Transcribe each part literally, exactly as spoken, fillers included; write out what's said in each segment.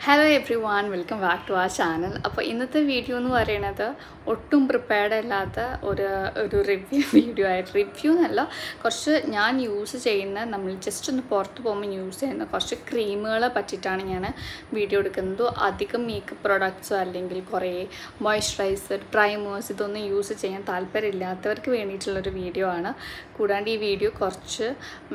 Hello everyone, welcome back to our channel. അപ്പോൾ ഇന്നത്തെ video എന്ന് പറയുന്നത് ഒട്ടും പ്രിപ്പയർഡ് അല്ലാത്ത ഒരു ഒരു റിവ്യൂ വീഡിയോ ആയിട്ട് റിവ്യൂ എന്നല്ല കുറച്ച് ഞാൻ യൂസ് ചെയ്യുന്ന നമ്മൾ ജസ്റ്റ് ഒന്ന് പുറത്ത് പോകുമ്പോൾ യൂസ് ചെയ്യുന്ന കുറച്ച് ക്രീമുകളെ പറ്റിയിട്ടാണ് ഞാൻ വീഡിയോ എടുക്കുന്നത്. അധികം മേക്കപ്പ് പ്രൊഡക്ട്സോ അല്ലെങ്കിൽ കുറേ മോയ്സ്ചറൈസർ പ്രൈമേഴ്സ് ഇതൊന്നും യൂസ് ചെയ്യാൻ താല്പര്യമില്ലാത്തവർക്ക് വേണ്ടിയിട്ടുള്ളൊരു വീഡിയോ ആണ്. കൂടാണ്ട് ഈ വീഡിയോ കുറച്ച്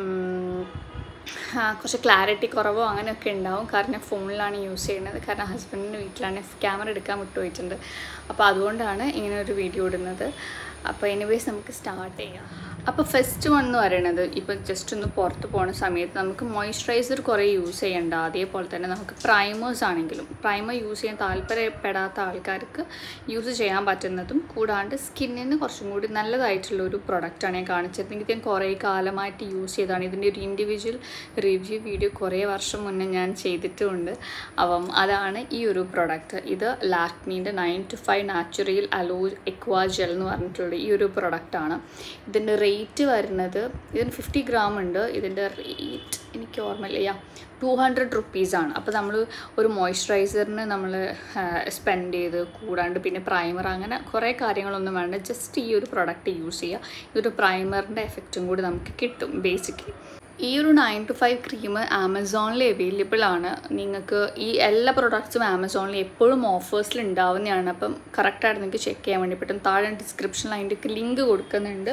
കുറച്ച് ക്ലാരിറ്റി കുറവോ അങ്ങനെയൊക്കെ ഉണ്ടാവും. കാരണം ഫോണിലാണ് യൂസ് ചെയ്യുന്നത്. കാരണം ഹസ്ബൻഡിൻ്റെ വീട്ടിലാണ് ക്യാമറ എടുക്കാൻ വിട്ടുപോയിട്ടുണ്ട്. അപ്പോൾ അതുകൊണ്ടാണ് ഇങ്ങനെ ഒരു വീഡിയോ ഇടുന്നത്. അപ്പോൾ എനിവേസ് നമുക്ക് സ്റ്റാർട്ട് ചെയ്യാം. അപ്പോൾ ഫസ്റ്റ് വൺ എന്ന് പറയുന്നത് ഇപ്പോൾ ജസ്റ്റ് ഒന്ന് പുറത്ത് പോകുന്ന സമയത്ത് നമുക്ക് മോയ്സ്ചറൈസർ കുറേ യൂസ് ചെയ്യേണ്ട. അതേപോലെ തന്നെ നമുക്ക് പ്രൈമേഴ്സ് ആണെങ്കിലും പ്രൈമർ യൂസ് ചെയ്യാൻ താല്പര്യപ്പെടാത്ത ആൾക്കാർക്ക് യൂസ് ചെയ്യാൻ പറ്റുന്നതും കൂടാണ്ട് സ്കിന്നിന് കുറച്ചും കൂടി നല്ലതായിട്ടുള്ളൊരു പ്രൊഡക്റ്റാണ് ഞാൻ കാണിച്ചത്. എനിക്ക് ഞാൻ കുറേ കാലമായിട്ട് യൂസ് ചെയ്തതാണ്. ഇതിൻ്റെ ഒരു ഇൻഡിവിജ്വൽ റിവ്യൂ വീഡിയോ കുറേ വർഷം മുന്നേ ഞാൻ ചെയ്തിട്ടുമുണ്ട്. അപ്പം അതാണ് ഈ ഒരു പ്രൊഡക്റ്റ്. ഇത് ലാക്മീൻ്റെ nine to five natural aloe aqua gel എന്ന് പറഞ്ഞിട്ടുള്ള ഈ ഒരു പ്രൊഡക്റ്റാണ്. ഇതിൻ്റെ റേറ്റ് വരുന്നത് ഇതിന് ഫിഫ്റ്റി ഗ്രാം ഉണ്ട്. ഇതിൻ്റെ റേറ്റ് എനിക്ക് ഓർമ്മയില്ല, ടു ഹൺഡ്രഡ് റുപ്പീസാണ്. അപ്പോൾ നമ്മൾ ഒരു മോയ്സ്ചറൈസറിന് നമ്മൾ സ്പെൻഡ് ചെയ്ത് കൂടാണ്ട് പിന്നെ പ്രൈമർ അങ്ങനെ കുറേ കാര്യങ്ങളൊന്നും വേണ്ട. ജസ്റ്റ് ഈ ഒരു പ്രൊഡക്റ്റ് യൂസ് ചെയ്യുക. ഇതൊരു പ്രൈമറിൻ്റെ എഫക്റ്റും കൂടി നമുക്ക് കിട്ടും ബേസിക്കലി. ഈ ഒരു നയൻ ടു ഫൈവ് ക്രീം ആമസോണിൽ അവൈലബിൾ ആണ്. നിങ്ങൾക്ക് ഈ എല്ലാ പ്രൊഡക്ട്സും ആമസോണിൽ എപ്പോഴും ഓഫേഴ്സിൽ ഉണ്ടാവുന്നതാണ്. അപ്പം കറക്റ്റായിട്ട് നിങ്ങൾക്ക് ചെക്ക് ചെയ്യാൻ വേണ്ടി പറ്റും. താഴെ ഡിസ്ക്രിപ്ഷനിൽ അതിൻ്റെയൊക്കെ ലിങ്ക് കൊടുക്കുന്നുണ്ട്.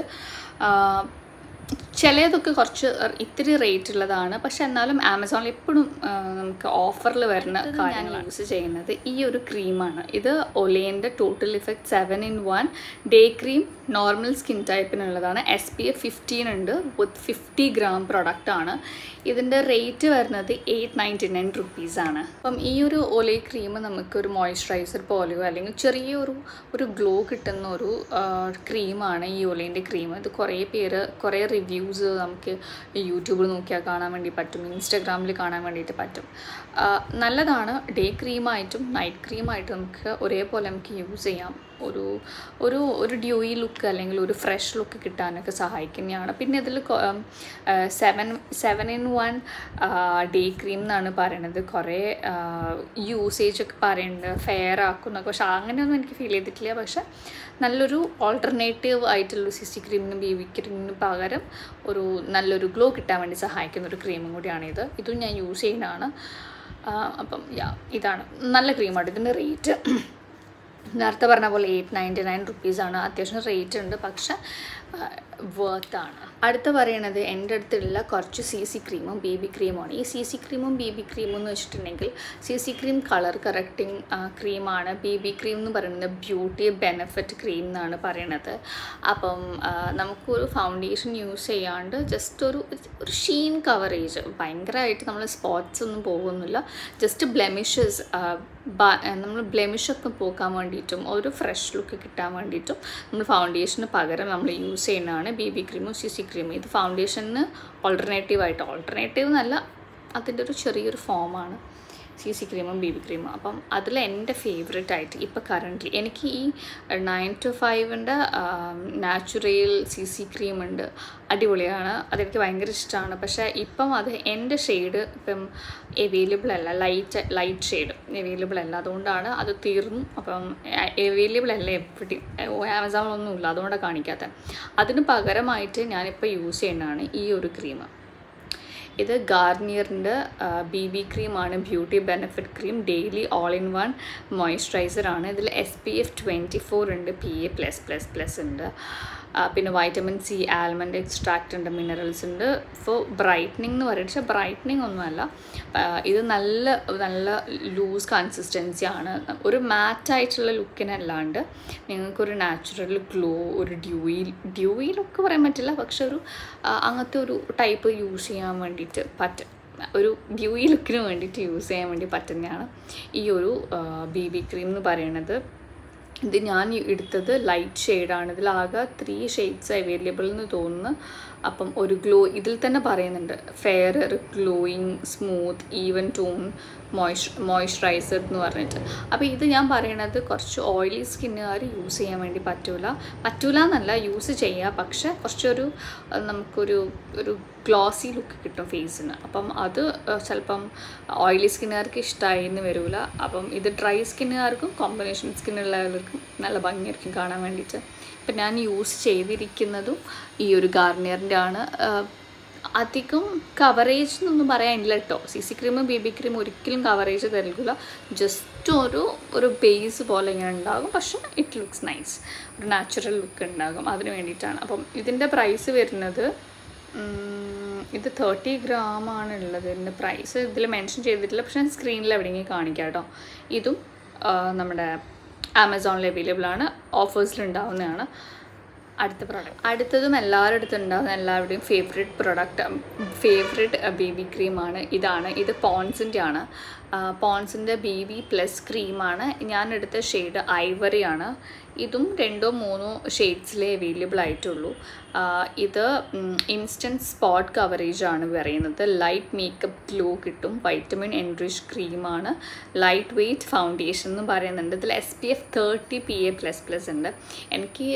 ചിലതൊക്കെ കുറച്ച് ഇത്തിരി റേറ്റ് ഉള്ളതാണ്, പക്ഷെ എന്നാലും ആമസോണിൽ എപ്പോഴും നമുക്ക് ഓഫറിൽ വരുന്ന കാര്യങ്ങൾ യൂസ് ചെയ്യുന്നത് ഈ ഒരു ക്രീമാണ്. ഇത് ഒലേൻ്റെ total effect seven in one day cream normal skin ടൈപ്പിനുള്ളതാണ്. എസ് പി എഫ് ഫിഫ്റ്റീൻ ഉണ്ട്. വിത്ത് ഫിഫ്റ്റി ഗ്രാം പ്രൊഡക്റ്റാണ്. ഇതിൻ്റെ റേറ്റ് വരുന്നത് എയ്റ്റ് നയൻറ്റി നയൻ റുപ്പീസാണ്. അപ്പം ഈ ഒരു ഒലേ ക്രീം നമുക്കൊരു മോയ്സ്ചറൈസർ പോലെയോ അല്ലെങ്കിൽ ചെറിയൊരു ഒരു ഗ്ലോ കിട്ടുന്ന ഒരു ക്രീമാണ് ഈ ഒലേൻ്റെ ക്രീം. ഇത് കുറേ പേര് കുറേ റിവ്യൂസ് നമുക്ക് യൂട്യൂബിൽ നോക്കിയാൽ കാണാൻ വേണ്ടി പറ്റും, ഇൻസ്റ്റാഗ്രാമിൽ കാണാൻ വേണ്ടിയിട്ട് പറ്റും. നല്ലതാണ്. ഡേ ക്രീമായിട്ടും നൈറ്റ് ക്രീമായിട്ടും നമുക്ക് ഒരേപോലെ നമുക്ക് യൂസ് ചെയ്യാം. ഒരു ഒരു ഒരു ഡ്യൂയി ലുക്ക് അല്ലെങ്കിൽ ഒരു ഫ്രഷ് ലുക്ക് കിട്ടാനൊക്കെ സഹായിക്കുന്നതാണ്. പിന്നെ ഇതിൽ seven seven in one day cream എന്നാണ് പറയണത്. കുറേ യൂസേജ് ഒക്കെ പറയുന്നുണ്ട്, ഫെയർ ആക്കുന്നൊക്കെ. പക്ഷെ അങ്ങനെയൊന്നും എനിക്ക് ഫീൽ ചെയ്തിട്ടില്ല. പക്ഷെ നല്ലൊരു ഓൾട്ടർനേറ്റീവ് ആയിട്ടുള്ള സി സി ക്രീമിനും ബി ബി ക്രീമിനും പകരം ഒരു നല്ലൊരു ഗ്ലോ കിട്ടാൻ വേണ്ടി സഹായിക്കുന്ന ഒരു ക്രീമും കൂടിയാണിത്. ഇതും ഞാൻ യൂസ് ചെയ്യുന്നതാണ്. അപ്പം യാ ഇതാണ് നല്ല ക്രീമാണ്. ഇതിൻ്റെ റേറ്റ് നേരത്തെ പറഞ്ഞ പോലെ എയ്റ്റ് നയൻറ്റി നയൻ റുപ്പീസാണ്. അത്യാവശ്യം റേറ്റ് ഉണ്ട്, പക്ഷെ വേർത്താണ്. അടുത്ത പറയണത് എൻ്റെ അടുത്തുള്ള കുറച്ച് സി സി ക്രീമും ബി ബി ക്രീമുമാണ്. ഈ സി സി ക്രീമും ബി ബി ക്രീമും എന്ന് വെച്ചിട്ടുണ്ടെങ്കിൽ C C cream colour correcting ക്രീമാണ്. ബി ബി ക്രീം എന്ന് പറയുന്നത് ബ്യൂട്ടി ബെനഫിറ്റ് ക്രീം എന്നാണ് പറയണത്. അപ്പം നമുക്കൊരു ഫൗണ്ടേഷൻ യൂസ് ചെയ്യാണ്ട് ജസ്റ്റ് ഒരു ഒരു ഷീൻ കവറേജ്, ഭയങ്കരമായിട്ട് നമ്മൾ സ്പോട്ട്സ് ഒന്നും പോകുന്നില്ല. ജസ്റ്റ് ബ്ലെമിഷസ് നമ്മൾ ബ്ലെമിഷൊക്കെ പോക്കാൻ വേണ്ടിയിട്ടും ഒരു ഫ്രഷ് ലുക്ക് കിട്ടാൻ വേണ്ടിയിട്ടും നമ്മൾ ഫൗണ്ടേഷന് പകരം നമ്മൾ യൂസ് ചെയ്യുന്നതാണ് ബി ബി ക്രീമും സി സി ക്രീമും. ഇത് ഫൗണ്ടേഷന് ഓൾട്ടർനേറ്റീവായിട്ട്, ഓൾട്ടർനേറ്റീവ് എന്നല്ല, അതിൻ്റെ ഒരു ചെറിയൊരു ഫോമാണ് സി സി ക്രീമും ബി ബി ക്രീമും. അപ്പം അതിൽ എൻ്റെ ഫേവറേറ്റ് ആയിട്ട് ഇപ്പോൾ കറൻ്റ്ലി എനിക്ക് ഈ നയൻ ടു ഫൈവിൻ്റെ നാച്ചുറൽ സി സി ക്രീം ഉണ്ട്. അടിപൊളിയാണ്, അതെനിക്ക് ഭയങ്കര ഇഷ്ടമാണ്. പക്ഷേ ഇപ്പം അത് എൻ്റെ ഷെയ്ഡ് ഇപ്പം അവൈലബിൾ അല്ല, ലൈറ്റ് ലൈറ്റ് ഷെയ്ഡ് അവൈലബിൾ അല്ല. അതുകൊണ്ടാണ് അത് തീർന്നു. അപ്പം അവൈലബിൾ അല്ല എവിടെയും, ആമസോണിലൊന്നുമില്ല, അതുകൊണ്ടാണ് കാണിക്കാത്തത്. അതിന് പകരമായിട്ട് ഞാനിപ്പോൾ യൂസ് ചെയ്യുന്നതാണ് ഈ ഒരു ക്രീം. ഇത് ഗാർണിയറിൻ്റെ ബി ബി ക്രീമാണ്. Beauty benefit cream daily all in one മോയ്സ്ചറൈസറാണ്. ഇതിൽ S P F twenty four ഉണ്ട്, P A plus plus plus ഉണ്ട്, പിന്നെ വൈറ്റമിൻ സി, ആൽമണ്ട് എക്സ്ട്രാക്റ്റ് ഉണ്ട്, മിനറൽസ് ഉണ്ട്. ഇപ്പോൾ ബ്രൈറ്റനിങ് എന്ന് പറയുന്നത് പക്ഷേ ബ്രൈറ്റനിങ് ഒന്നുമല്ല. ഇത് നല്ല നല്ല ലൂസ് കൺസിസ്റ്റൻസിയാണ്. ഒരു മാറ്റായിട്ടുള്ള ലുക്കിനല്ലാണ്ട് നിങ്ങൾക്കൊരു നാച്ചുറൽ ഗ്ലോ, ഒരു ഡ്യൂയി ഡ്യൂയി ലുക്ക് പറയാൻ പറ്റില്ല, പക്ഷെ ഒരു അങ്ങനത്തെ ഒരു ടൈപ്പ് യൂസ് ചെയ്യാൻ വേണ്ടിയിട്ട് പറ്റും. ഒരു ഡ്യൂയി ലുക്കിന് വേണ്ടിയിട്ട് യൂസ് ചെയ്യാൻ വേണ്ടി പറ്റുന്നതാണ് ഈ ഒരു ബി ബി ക്രീം എന്ന് പറയുന്നത്. ഇത് ഞാൻ എടുത്തത് ലൈറ്റ് ഷെയ്ഡാണ്. ഇതിലാകെ ത്രീ ഷെയ്ഡ്സ് അവൈലബിൾ എന്ന് തോന്നുന്നു. അപ്പം ഒരു ഗ്ലോ ഇതിൽ തന്നെ പറയുന്നുണ്ട്, fair, glowing, smooth, even tone, മോയ്സ് മോയ്സ്ചറൈസർ എന്ന് പറഞ്ഞിട്ട്. അപ്പോൾ ഇത് ഞാൻ പറയണത് കുറച്ച് ഓയിലി സ്കിന്നുകാർ യൂസ് ചെയ്യാൻ വേണ്ടി പറ്റൂല പറ്റൂല എന്നല്ല യൂസ് ചെയ്യുക, പക്ഷെ കുറച്ചൊരു നമുക്കൊരു ഒരു ഗ്ലോസി ലുക്ക് കിട്ടും ഫേസിന്. അപ്പം അത് ചിലപ്പം ഓയിലി സ്കിന്നുകാർക്ക് ഇഷ്ടമായി എന്ന് വരില്ല. അപ്പം ഇത് ഡ്രൈ സ്കിന്നുകാർക്കും കോമ്പിനേഷൻ സ്കിന്നുള്ളവർക്കും നല്ല ഭംഗിയായിരിക്കും കാണാൻ വേണ്ടിയിട്ട്. ഇപ്പം ഞാൻ യൂസ് ചെയ്തിരിക്കുന്നതും ഈ ഒരു ഗാർണിയറിൻ്റെ ആണ്. അധികം കവറേജ് എന്നൊന്നും പറയാനില്ല കേട്ടോ. സി സി ക്രീമും ബി ബി ക്രീം ഒരിക്കലും കവറേജ് തരില്ല. ജസ്റ്റ് ഒരു ഒരു ബേസ് പോലെ ഇങ്ങനെ ഉണ്ടാകും, പക്ഷേ ഇറ്റ് ലുക്സ് നൈസ്, ഒരു നാച്ചുറൽ ലുക്ക് ഉണ്ടാകും. അതിന് വേണ്ടിയിട്ടാണ്. അപ്പം ഇതിൻ്റെ പ്രൈസ് വരുന്നത് ഇത് തേർട്ടി ഗ്രാം ആണ് ഉള്ളത്. ഇതിൻ്റെ പ്രൈസ് ഇതിൽ മെൻഷൻ ചെയ്തിട്ടില്ല, പക്ഷേ ഞാൻ സ്ക്രീനിൽ എവിടെയെങ്കിലും കാണിക്കാം കേട്ടോ. ഇതും നമ്മുടെ ആമസോണിൽ അവൈലബിൾ ആണ്, ഓഫേഴ്സിൽ ഉണ്ടാവുന്നതാണ്. അടുത്ത പ്രോഡക്റ്റ് അടുത്തതും എല്ലാവരുടെ അടുത്തും ഉണ്ടാകുന്ന എല്ലാവരുടെയും ഫേവറേറ്റ് പ്രൊഡക്റ്റ് ഫേവറേറ്റ് ബേബി ക്രീമാണ്. ഇതാണ് ഇത് പോൺസിൻ്റെ ആണ്. പോൺസിൻ്റെ ബേബി പ്ലസ് ക്രീമാണ്. ഞാനെടുത്ത ഷെയ്ഡ് ഐവറി ആണ്. ഇതും രണ്ടോ മൂന്നോ ഷെയ്ഡ്സിലേ അവൈലബിൾ ആയിട്ടുള്ളൂ. ഇത് ഇൻസ്റ്റൻറ്റ് സ്പോട്ട് കവറേജ് ആണ് പറയുന്നത്. ലൈറ്റ് മേക്കപ്പ് ഗ്ലോ കിട്ടും. വൈറ്റമിൻ എൻറിച്ച് ക്രീമാണ്. ലൈറ്റ് വെയ്റ്റ് ഫൗണ്ടേഷൻ എന്ന് പറയുന്നുണ്ട്. ഇതിൽ S P F thirty P A plus plus ഉണ്ട്. എനിക്ക്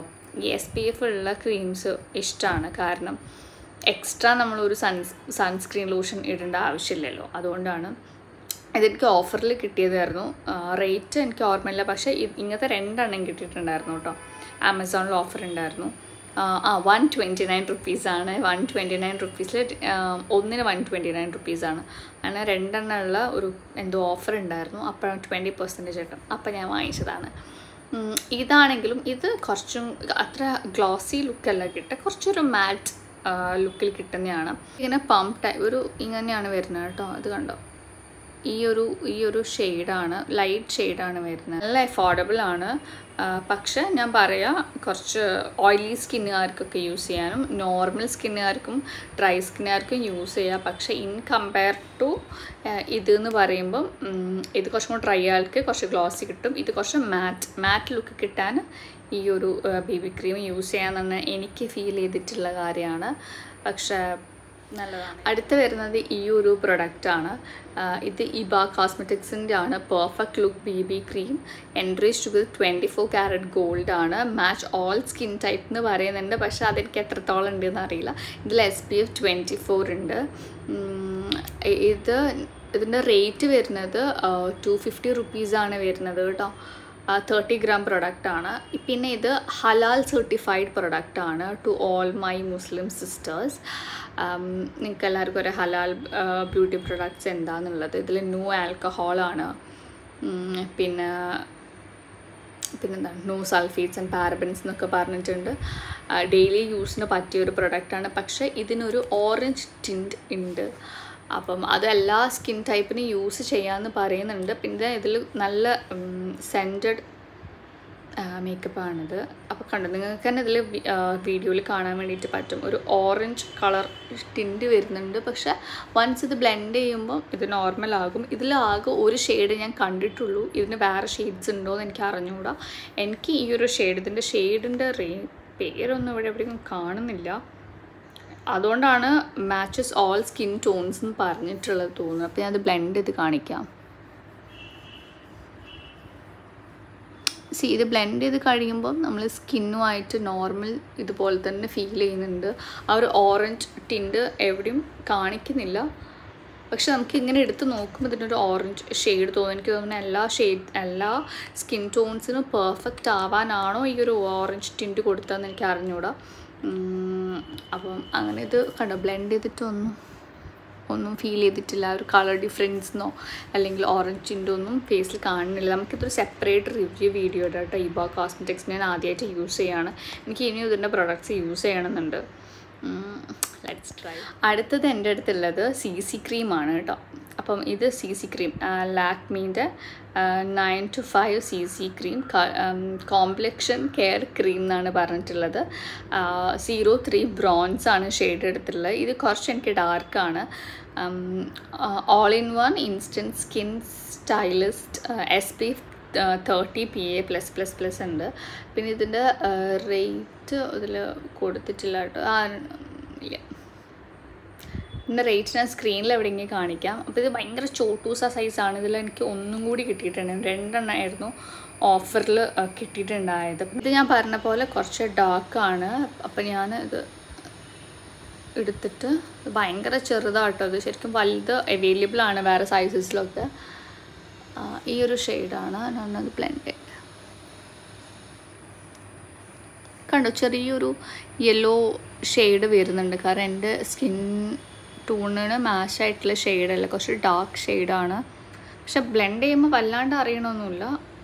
ഈ എസ് പി എഫ് ഉള്ള ക്രീംസ് ഇഷ്ടമാണ്, കാരണം എക്സ്ട്രാ നമ്മളൊരു സൺസ് സൺസ്ക്രീൻ ലോഷൻ ഇടേണ്ട ആവശ്യമില്ലല്ലോ. അതുകൊണ്ടാണ് ഇതെനിക്ക് ഓഫറിൽ കിട്ടിയതായിരുന്നു. റേറ്റ് എനിക്ക് ഓർമ്മയില്ല, പക്ഷേ ഇങ്ങനത്തെ രണ്ടെണ്ണം കിട്ടിയിട്ടുണ്ടായിരുന്നു കേട്ടോ. ആമസോണിൽ ഓഫർ ഉണ്ടായിരുന്നു. ആ വൺ ട്വൻറ്റി നയൻ റുപ്പീസാണ്. വൺ ട്വൻറ്റി നയൻ റുപ്പീസിൽ ഒന്നിന് വൺ ട്വൻറ്റി നയൻ റുപ്പീസാണ്. അങ്ങനെ രണ്ടെണ്ണമുള്ള ഒരു എന്തോ ഓഫർ ഉണ്ടായിരുന്നു. അപ്പോഴാണ് ട്വൻറ്റി പെർസെൻറ്റേജ് കിട്ടും. അപ്പോൾ ഞാൻ വാങ്ങിച്ചതാണ്. ഇതാണെങ്കിലും ഇത് കുറച്ചും അത്ര ഗ്ലോസി ലുക്കല്ല കിട്ടുക, കുറച്ചൊരു മാറ്റ് ലുക്കിൽ കിട്ടുന്നതാണ്. ഇങ്ങനെ പമ്പ് ടൈപ്പ് ഒരു ഇങ്ങനെയാണ് വരുന്നത് കേട്ടോ. ഇത് കണ്ടോ, ഈ ഒരു ഈ ഒരു ഷെയ്ഡാണ്, ലൈറ്റ് ഷെയ്ഡാണ് വരുന്നത്. നല്ല അഫോർഡബിൾ ആണ്. പക്ഷെ ഞാൻ പറയാം, കുറച്ച് ഓയിലി സ്കിന്നുകാർക്കൊക്കെ യൂസ് ചെയ്യാനും നോർമൽ സ്കിന്നുകാർക്കും ഡ്രൈ സ്കിന്നുകാർക്കും യൂസ് ചെയ്യാം. പക്ഷേ ഇൻ കമ്പയർ ടു ഇതെന്ന് പറയുമ്പം ഇത് കുറച്ചും കൂടി ഡ്രൈ ആൾക്ക് കുറച്ച് ഗ്ലോസി കിട്ടും. ഇത് കുറച്ച് മാറ്റ് മാറ്റ് ലുക്ക് കിട്ടാൻ ഈ ഒരു ബേബി ക്രീം യൂസ് ചെയ്യാമെന്നാണ് എനിക്ക് ഫീൽ ചെയ്തിട്ടുള്ള കാര്യമാണ്. പക്ഷേ നല്ലതാണ്. അടുത്ത് വരുന്നത് ഈ ഒരു പ്രൊഡക്റ്റാണ്. ഇത് ഇബ കോസ്മെറ്റിക്സിൻ്റെ ആണ്. Perfect look B B cream enriched with twenty four carat gold ആണ്. മാച്ച് ഓൾ സ്കിൻ ടൈപ്പ് എന്ന് പറയുന്നുണ്ട്, പക്ഷേ അതെനിക്ക് എത്രത്തോളം ഉണ്ടെന്ന് അറിയില്ല. ഇതിൽ S P F twenty four ഉണ്ട്. ഇത് ഇതിൻ്റെ റേറ്റ് വരുന്നത് ടു ഫിഫ്റ്റി റുപ്പീസാണ് വരുന്നത് കേട്ടോ. തേർട്ടി ഗ്രാം പ്രൊഡക്റ്റാണ്. പിന്നെ ഇത് ഹലാൽ സർട്ടിഫൈഡ് പ്രൊഡക്റ്റാണ് to all my Muslim sisters. നിങ്ങൾക്ക് എല്ലാവർക്കും ഒരു ഹലാൽ ബ്യൂട്ടി പ്രൊഡക്ട്സ് എന്താണെന്നുള്ളത്. ഇതിൽ നോ ആൽക്കഹോളാണ്, പിന്നെ പിന്നെന്താണ് നോ സൾഫേറ്റ്സ് ആൻഡ് പാരബൻസ് എന്നൊക്കെ പറഞ്ഞിട്ടുണ്ട്. ഡെയിലി യൂസിന് പറ്റിയൊരു പ്രൊഡക്റ്റാണ്. പക്ഷേ ഇതിനൊരു ഓറഞ്ച് ടിൻറ്റ് ഉണ്ട്. അപ്പം അത് എല്ലാ സ്കിൻ ടൈപ്പിനും യൂസ് ചെയ്യാമെന്ന് പറയുന്നുണ്ട്. പിന്നെ ഇതിൽ നല്ല സെൻറ്റഡ് മേക്കപ്പാണിത്. അപ്പോൾ കണ്ടു, നിങ്ങൾക്ക് തന്നെ ഇതിൽ വീഡിയോയിൽ കാണാൻ വേണ്ടിയിട്ട് പറ്റും. ഒരു ഓറഞ്ച് കളർ ടിൻറ്റ് വരുന്നുണ്ട്. പക്ഷേ വൺസ് ഇത് ബ്ലെൻഡ് ചെയ്യുമ്പം ഇത് നോർമലാകും. ഇതിലാകെ ഒരു ഷെയ്ഡ് ഞാൻ കണ്ടിട്ടുള്ളൂ. ഇതിന് വേറെ ഷെയ്ഡ്സ് ഉണ്ടോ എന്ന് എനിക്ക് അറിഞ്ഞുകൂടാ. എനിക്ക് ഈ ഒരു ഷെയ്ഡ്, ഇതിൻ്റെ ഷെയ്ഡിൻ്റെ റേ പേരൊന്നും ഇവിടെ എവിടെയും കാണുന്നില്ല. അതുകൊണ്ടാണ് മാച്ചസ് ഓൾ സ്കിൻ ടോൺസ് എന്ന് പറഞ്ഞിട്ടുള്ളത് തോന്നുന്നു. അപ്പോൾ ഞാനത് ബ്ലെൻഡ് ചെയ്ത് കാണിക്കാം. സി ഇത് ബ്ലെൻഡ് ചെയ്ത് കഴിയുമ്പം നമ്മൾ സ്കിന്നുമായിട്ട് നോർമൽ ഇതുപോലെ തന്നെ ഫീൽ ചെയ്യുന്നുണ്ട്. ആ ഒരു ഓറഞ്ച് ടിൻറ്റ് എവിടെയും കാണിക്കുന്നില്ല. പക്ഷെ നമുക്ക് ഇങ്ങനെ എടുത്ത് നോക്കുമ്പോൾ ഇതിനൊരു ഓറഞ്ച് ഷെയ്ഡ് തോന്നും. എനിക്ക് തോന്നുന്നു എല്ലാ ഷെയ്ഡ് എല്ലാ സ്കിൻ ടോൺസിനും പെർഫെക്റ്റ് ആവാനാണോ ഈ ഒരു ഓറഞ്ച് ടിൻറ്റ് കൊടുത്തതെന്ന് എനിക്ക് അറിഞ്ഞൂടാ. അപ്പം അങ്ങനെ ഇത് കണ്ടോ, ബ്ലെൻഡ് ചെയ്തിട്ടൊന്നും ഒന്നും ഫീൽ ചെയ്തിട്ടില്ല. ഒരു കളർ ഡിഫറൻസെന്നോ അല്ലെങ്കിൽ ഓറഞ്ച് ടിൻറ്റോ ഒന്നും ഫേസിൽ കാണുന്നില്ല. നമുക്കിതൊരു സെപ്പറേറ്റ് റിവ്യൂ വീഡിയോ ഇടാം കേട്ടോ. ഇബ കോസ്മെറ്റിക്സ് ഞാൻ ആദ്യമായിട്ട് യൂസ് ചെയ്യാണ്. എനിക്ക് ഇനിയും ഇതിൻ്റെ പ്രൊഡക്ട്സ് യൂസ് ചെയ്യണമെന്നുണ്ട്. Let's try. അടുത്തത് എൻ്റെ അടുത്തുള്ളത് സി സി ക്രീമാണ് കേട്ടോ. അപ്പം ഇത് സി സി ക്രീം ലാക്മീൻ്റെ nine to five C C cream complexion care cream എന്നാണ് പറഞ്ഞിട്ടുള്ളത്. സീറോ ത്രീ ബ്രോൺസ് ആണ് ഷെയ്ഡ് എടുത്തിട്ടുള്ളത്. ഇത് കുറച്ച് എനിക്ക് ഡാർക്കാണ്. All in one instant skin stylist S P thirty P A plus plus plus ഉണ്ട്. പിന്നെ ഇതിൻ്റെ റേറ്റ് ഇതിൽ കൊടുത്തിട്ടില്ല കേട്ടോ. ആ ഇല്ല, ഇതിൻ്റെ റേറ്റ് ഞാൻ സ്ക്രീനിൽ എവിടെയെങ്കിലും കാണിക്കാം. അപ്പോൾ ഇത് ഭയങ്കര ചോട്ടൂസ സൈസാണ്. ഇതിൽ എനിക്ക് ഒന്നും കൂടി കിട്ടിയിട്ടുണ്ട്. രണ്ടെണ്ണമായിരുന്നു ഓഫറിൽ കിട്ടിയിട്ടുണ്ടായത്. ഇത് ഞാൻ പറഞ്ഞ പോലെ കുറച്ച് ഡാർക്കാണ്. അപ്പോൾ ഞാൻ ഇത് എടുത്തിട്ട് ഭയങ്കര ചെറുതാട്ടോ. ഇത് ശരിക്കും വലുത് അവൈലബിൾ ആണ് വേറെ സൈസസിലൊക്കെ. ഈ ഒരു ഷെയ്ഡാണ് ഞാനത് ബ്ലെൻഡ്. കണ്ടോ, ചെറിയൊരു യെല്ലോ ഷെയ്ഡ് വരുന്നുണ്ട്. കാരണം എൻ്റെ സ്കിൻ ടൂണിന് മാച്ചായിട്ടുള്ള ഷെയ്ഡല്ല, കുറച്ച് ഡാർക്ക് ഷെയ്ഡാണ്. പക്ഷെ ബ്ലെൻഡ് ചെയ്യുമ്പോൾ വല്ലാണ്ട് അറിയണമൊന്നുമില്ല.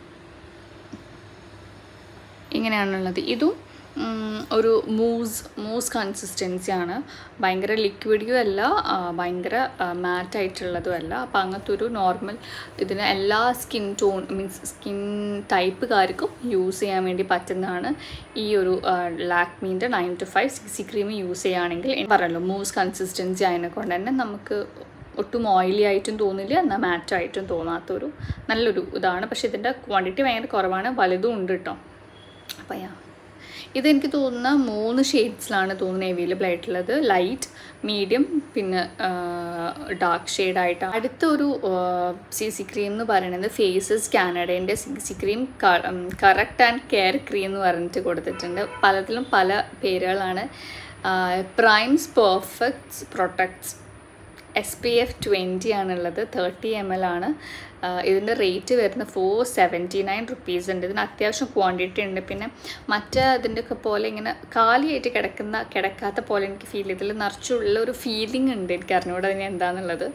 ഇങ്ങനെയാണുള്ളത്. ഇതും ഒരു മൂസ് മൂസ് കൺസിസ്റ്റൻസിയാണ്. ഭയങ്കര ലിക്വിഡും അല്ല, ഭയങ്കര മാറ്റായിട്ടുള്ളതും അല്ല. അപ്പം അങ്ങനത്തെ ഒരു നോർമൽ, ഇതിന് എല്ലാ സ്കിൻ ടോൺ മീൻസ് സ്കിൻ ടൈപ്പുകാർക്കും യൂസ് ചെയ്യാൻ വേണ്ടി പറ്റുന്നതാണ് ഈ ഒരു ലാക്മീൻ്റെ nine to five C C cream use ചെയ്യുകയാണെങ്കിൽ. പറഞ്ഞല്ലോ, മൂസ് കൺസിസ്റ്റൻസി ആയതിനെ കൊണ്ട് തന്നെ നമുക്ക് ഒട്ടും ഓയിലി ആയിട്ടും തോന്നില്ല, എന്നാൽ മാറ്റായിട്ടും തോന്നാത്തൊരു നല്ലൊരു ഇതാണ്. പക്ഷേ ഇതിൻ്റെ ക്വാണ്ടിറ്റി ഭയങ്കര കുറവാണ്, വലുതും ഉണ്ട് കേട്ടോ. അപ്പം യാ ഇതെനിക്ക് തോന്നുന്ന മൂന്ന് ഷെയ്ഡ്സിലാണ് തോന്നുന്നത് അവൈലബിൾ ആയിട്ടുള്ളത്. ലൈറ്റ്, മീഡിയം, പിന്നെ ഡാർക്ക് ഷെയ്ഡായിട്ടാണ്. അടുത്തൊരു സി സി ക്രീം എന്ന് പറയുന്നത് ഫേസസ് കാനഡേൻ്റെ C C cream correct and care cream എന്ന് പറഞ്ഞിട്ട് കൊടുത്തിട്ടുണ്ട്. പലതിലും പല പേരുകളാണ്. Primes perfects protects S P F twenty ആണുള്ളത്. തേർട്ടി എം എൽ ആണ്. ഇതിൻ്റെ റേറ്റ് വരുന്നത് ഫോർ സെവൻറ്റി നയൻ റുപ്പീസ് ഉണ്ട്. ഇതിന് അത്യാവശ്യം ക്വാണ്ടിറ്റി ഉണ്ട്. പിന്നെ മറ്റേ ഇതിൻ്റെയൊക്കെ പോലെ ഇങ്ങനെ കാലിയായിട്ട് കിടക്കുന്ന കിടക്കാത്ത പോലെ എനിക്ക് ഫീൽ ചെയ്തിൽ നിറച്ചുള്ള ഒരു ഫീലിംഗ് ഉണ്ട്. എനിക്ക് അറിഞ്ഞൂടെ അതിന് എന്താണെന്നുള്ളത്.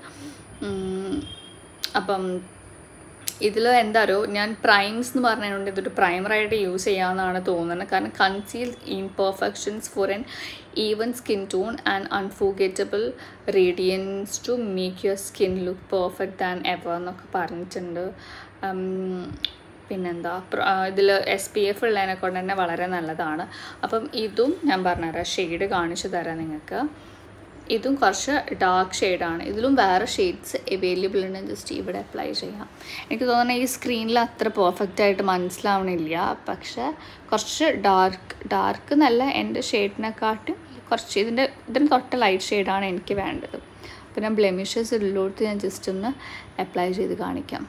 അപ്പം ഇതിൽ എന്താ പറയുക, ഞാൻ പ്രൈംസ് എന്ന് പറഞ്ഞതുകൊണ്ട് ഇതൊരു പ്രൈമറായിട്ട് യൂസ് ചെയ്യാമെന്നാണ് തോന്നുന്നത്. കാരണം conceal imperfections for an even skin tone and unforgettable radiance to make your skin look perfect than ever എന്നൊക്കെ പറഞ്ഞിട്ടുണ്ട്. പിന്നെന്താ, ഇതിൽ എസ് പി എഫ് ഉള്ളതിനെ കൊണ്ട് തന്നെ വളരെ നല്ലതാണ്. അപ്പം ഇതും ഞാൻ പറഞ്ഞുതരാം, ഷെയ്ഡ് കാണിച്ചു തരാം നിങ്ങൾക്ക്. ഇതും കുറച്ച് ഡാർക്ക് ഷെയ്ഡാണ്. ഇതിലും വേറെ ഷെയ്ഡ്സ് അവൈലബിൾ ഉണ്ട്. ജസ്റ്റ് ഇവിടെ അപ്ലൈ ചെയ്യാം. എനിക്ക് തോന്നുന്നത് ഈ സ്ക്രീനിൽ അത്ര പെർഫെക്റ്റ് ആയിട്ട് മനസ്സിലാവണില്ല. പക്ഷേ കുറച്ച് ഡാർക്ക് ഡാർക്ക് എന്നല്ല, എൻ്റെ ഷെയ്ഡിനെക്കാട്ടും കുറച്ച് ഇതിൻ്റെ ഇതിന് തൊട്ട ലൈറ്റ് ഷെയ്ഡാണ് എനിക്ക് വേണ്ടത്. പിന്നെ ബ്ലെമിഷസ് ഉള്ളിലോട്ട് ഞാൻ ജസ്റ്റ് ഒന്ന് അപ്ലൈ ചെയ്ത് കാണിക്കാം.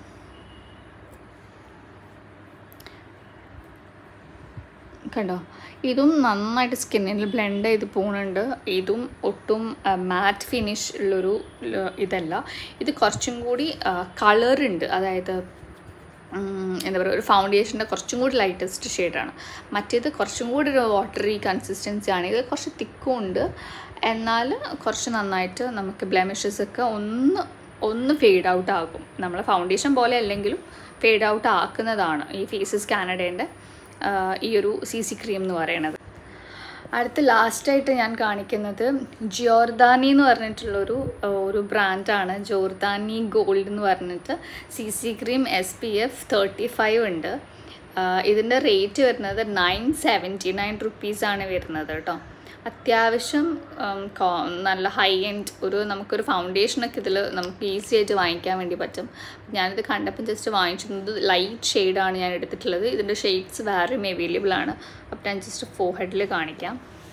കണ്ടോ, ഇതും നന്നായിട്ട് സ്കിന്നിൽ ബ്ലെൻഡ് ചെയ്ത് പോകുന്നുണ്ട്. ഇതും ഒട്ടും മാറ്റ് ഫിനിഷ് ഉള്ളൊരു ഇതല്ല. ഇത് കുറച്ചും കൂടി കളറുണ്ട്. അതായത് എന്താ പറയുക, ഒരു ഫൗണ്ടേഷൻ്റെ കുറച്ചും കൂടി ലൈറ്റസ്റ്റ് ഷെയ്ഡാണ്. മറ്റേത് കുറച്ചും കൂടി ഒരു വാട്ടറി കൺസിസ്റ്റൻസിയാണ്. ഇത് കുറച്ച് തിക്കും ഉണ്ട്, എന്നാൽ കുറച്ച് നന്നായിട്ട് നമുക്ക് ബ്ലെമിഷസൊക്കെ ഒന്ന് ഒന്ന് ഫെയ്ഡ് ഔട്ട് ആകും. നമ്മൾ ഫൗണ്ടേഷൻ പോലെ അല്ലെങ്കിലും ഫെയ്ഡ് ഔട്ട് ആക്കുന്നതാണ് ഈ ഫേസസ് കാനഡേൻ്റെ ഈ ഒരു സി സി ക്രീം എന്ന് പറയുന്നത്. അടുത്ത് ലാസ്റ്റായിട്ട് ഞാൻ കാണിക്കുന്നത് ജിയോർദാനി എന്ന് പറഞ്ഞിട്ടുള്ളൊരു ഒരു ബ്രാൻഡാണ്. ജോർദാനി ഗോൾഡ് എന്ന് പറഞ്ഞിട്ട് C C cream S P F thirty five ഉണ്ട്. ഇതിൻ്റെ റേറ്റ് വരുന്നത് നയൻ സെവൻറ്റി നയൻ റുപ്പീസാണ് വരുന്നത് കേട്ടോ. അത്യാവശ്യം നല്ല ഹൈ എൻഡ് ഒരു നമുക്കൊരു ഫൗണ്ടേഷനൊക്കെ ഇതിൽ നമുക്ക് ഈസി ആയിട്ട് വാങ്ങിക്കാൻ വേണ്ടി പറ്റും. ഞാനിത് കണ്ടപ്പോൾ ജസ്റ്റ് വാങ്ങിച്ചിരുന്നത് ലൈറ്റ് ഷെയ്ഡാണ് ഞാൻ എടുത്തിട്ടുള്ളത്. ഇതിൻ്റെ ഷെയ്ഡ്സ് വേറെയും അവൈലബിൾ ആണ്. അപ്പോൾ ഞാൻ ജസ്റ്റ് ഫോർഹെഡിൽ കാണിക്കാം,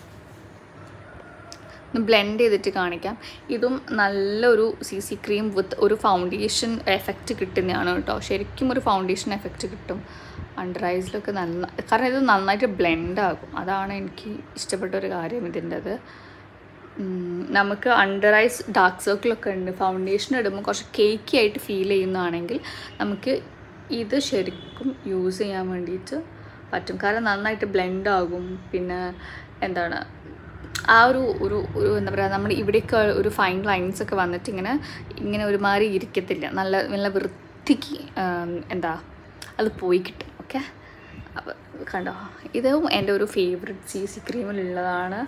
ബ്ലെൻഡ് ചെയ്തിട്ട് കാണിക്കാം. ഇതും നല്ലൊരു സി സി ക്രീം വിത്ത് ഒരു ഫൗണ്ടേഷൻ എഫക്റ്റ് കിട്ടുന്നതാണ് കേട്ടോ. ശരിക്കും ഒരു ഫൗണ്ടേഷൻ എഫക്റ്റ് കിട്ടും അണ്ടർ ഐസിലൊക്കെ. നല്ല കാരണം ഇത് നന്നായിട്ട് ബ്ലെൻഡ് ആകും. അതാണ് എനിക്ക് ഇഷ്ടപ്പെട്ട ഒരു കാര്യം ഇതിൻ്റെത്. നമുക്ക് അണ്ടർ ഐസ് ഡാർക്ക് സർക്കിളൊക്കെ ഉണ്ട്, ഫൗണ്ടേഷൻ ഇടുമ്പോൾ കുറച്ച് കേക്കി ആയിട്ട് ഫീൽ ചെയ്യുന്നതാണെങ്കിൽ നമുക്ക് ഇത് ശരിക്കും യൂസ് ചെയ്യാൻ വേണ്ടിയിട്ട് പറ്റും. കാരണം നന്നായിട്ട് ബ്ലെൻഡ് ആകും. പിന്നെ എന്താണ്, ആ ഒരു ഒരു ഒരു എന്താ പറയുക, നമ്മുടെ ഇവിടെയൊക്കെ ഒരു ഫൈൻ ലൈൻസ് ഒക്കെ വന്നിട്ട് ഇങ്ങനെ ഇങ്ങനെ ഒരുമാതിരി ഇരിക്കത്തില്ല. നല്ല നല്ല വൃത്തിക്ക് എന്താ അത് പോയി കിട്ടും. ഓക്കെ, അപ്പോൾ കണ്ടോ, ഇതും എൻ്റെ ഒരു ഫേവറേറ്റ് സി സി ക്രീമിലുള്ളതാണ്.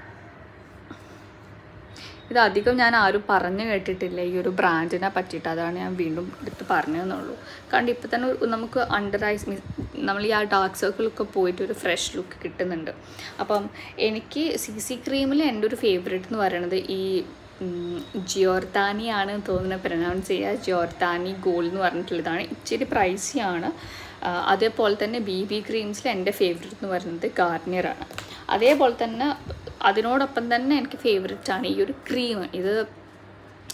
ഇതധികം ഞാൻ ആരും പറഞ്ഞു കേട്ടിട്ടില്ല ഈ ഒരു ബ്രാൻഡിനെ പറ്റിയിട്ട്. അതാണ് ഞാൻ വീണ്ടും എടുത്ത് പറഞ്ഞതെന്നുള്ളൂ. കാരണം ഇപ്പോൾ തന്നെ നമുക്ക് അണ്ടർ ഐസ് മീൻസ് നമ്മൾ ഈ ആ ഡാർക്ക് സർക്കിളൊക്കെ പോയിട്ട് ഒരു ഫ്രഷ് ലുക്ക് കിട്ടുന്നുണ്ട്. അപ്പം എനിക്ക് സി സി ക്രീമിൽ എൻ്റെ ഒരു ഫേവറേറ്റ് എന്ന് പറയുന്നത് ഈ ജിയോർദാനി ആണ് തോന്നുന്ന പ്രൊനൗൺസ് ചെയ്യുക. ജിയോർദാനി ഗോൾഡ് എന്ന് പറഞ്ഞിട്ടുള്ളതാണ്. ഇച്ചിരി പ്രൈസിയാണ്. അതേപോലെ തന്നെ ബി ബി ക്രീംസിൽ എൻ്റെ ഫേവറേറ്റ് എന്ന് പറയുന്നത് ഗാർണിയറാണ്. അതേപോലെ തന്നെ അതിനോടൊപ്പം തന്നെ എനിക്ക് ഫേവറേറ്റ് ആണ് ഈ ഒരു ക്രീം. ഇത്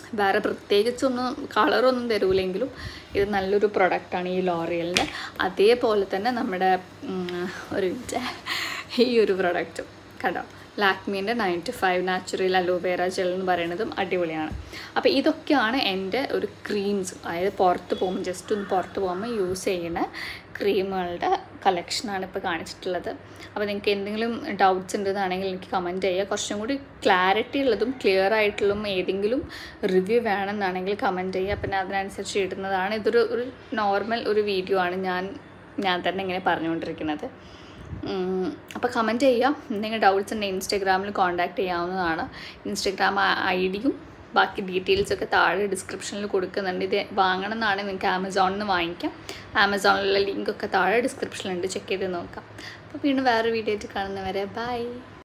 വേറെ പ്രത്യേകിച്ചൊന്നും കളറൊന്നും തരൂലെങ്കിലും ഇത് നല്ലൊരു പ്രൊഡക്റ്റാണ് ഈ ലോറിയലിൻ്റെ. അതേപോലെ തന്നെ നമ്മുടെ ഒരു ഈ ഒരു പ്രൊഡക്റ്റും കണ്ടോ, ലാക്മീൻ്റെ ninety five natural aloe vera gel എന്ന് പറയുന്നതും അടിപൊളിയാണ്. അപ്പോൾ ഇതൊക്കെയാണ് എൻ്റെ ഒരു ക്രീംസ്, അതായത് പുറത്ത് പോകുമ്പോൾ ജസ്റ്റ് ഒന്ന് പുറത്ത് പോകുമ്പോൾ യൂസ് ചെയ്യുന്ന ക്രീമുകളുടെ കളക്ഷനാണ് ഇപ്പോൾ കാണിച്ചിട്ടുള്ളത്. അപ്പോൾ നിങ്ങൾക്ക് എന്തെങ്കിലും ഡൗട്ട്സ് ഉണ്ടെന്നാണെങ്കിൽ എനിക്ക് കമൻറ്റ് ചെയ്യുക. കുറച്ചും കൂടി ക്ലാരിറ്റി ഉള്ളതും ക്ലിയർ ആയിട്ടുള്ളതും ഏതെങ്കിലും റിവ്യൂ വേണമെന്നാണെങ്കിൽ കമൻറ്റ് ചെയ്യുക. പിന്നെ അതിനനുസരിച്ച് ഇടുന്നതാണ്. ഇതൊരു ഒരു നോർമൽ ഒരു വീഡിയോ ആണ്, ഞാൻ ഞാൻ തന്നെ ഇങ്ങനെ പറഞ്ഞുകൊണ്ടിരിക്കുന്നത്. അപ്പോൾ കമൻറ്റ് ചെയ്യുക. എന്തെങ്കിലും ഡൗട്ട്സ് ഉണ്ടെങ്കിൽ ഇൻസ്റ്റാഗ്രാമിൽ കോൺടാക്റ്റ് ചെയ്യാവുന്നതാണ്. ഇൻസ്റ്റാഗ്രാം ഐ ഡിയും ബാക്കി ഡീറ്റെയിൽസൊക്കെ താഴെ ഡിസ്ക്രിപ്ഷനിൽ കൊടുക്കുന്നുണ്ട്. ഇത് വാങ്ങണം എന്നാണ് നിങ്ങൾക്ക് ആമസോണിൽ നിന്ന് വാങ്ങിക്കാം. ആമസോണിലുള്ള ലിങ്കൊക്കെ താഴെ ഡിസ്ക്രിപ്ഷനിലുണ്ട്, ചെക്ക് ചെയ്ത് നോക്കാം. അപ്പോൾ വീണ്ടും വേറൊരു വീഡിയോ ആയിട്ട് കാണുന്നവരെ ബൈ.